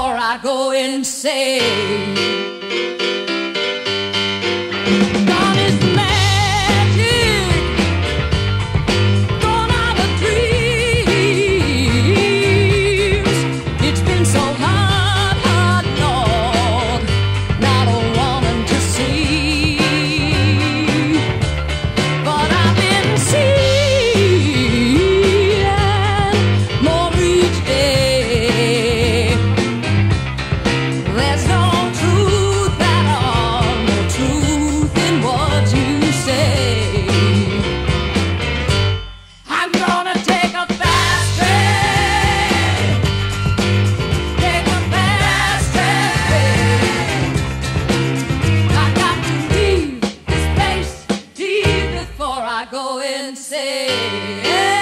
before I go insane. Gone is magic, gone are the dreams. It's been so hard, hard, Lord, not a woman to see. But I've been seeing more each day. There's no truth at all, no truth in what you say. I'm gonna take a fast train, take a fast train. I got to leave this place deep before I go insane.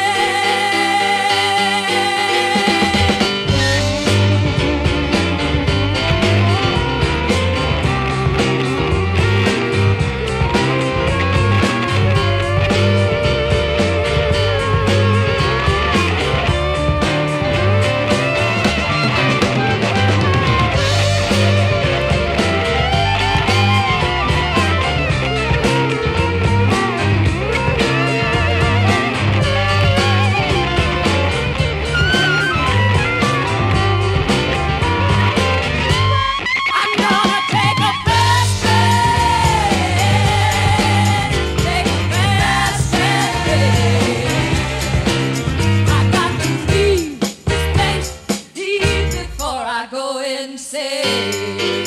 I'm gonna take a fast train, take a fast train. I got to leave this place deep before I go insane.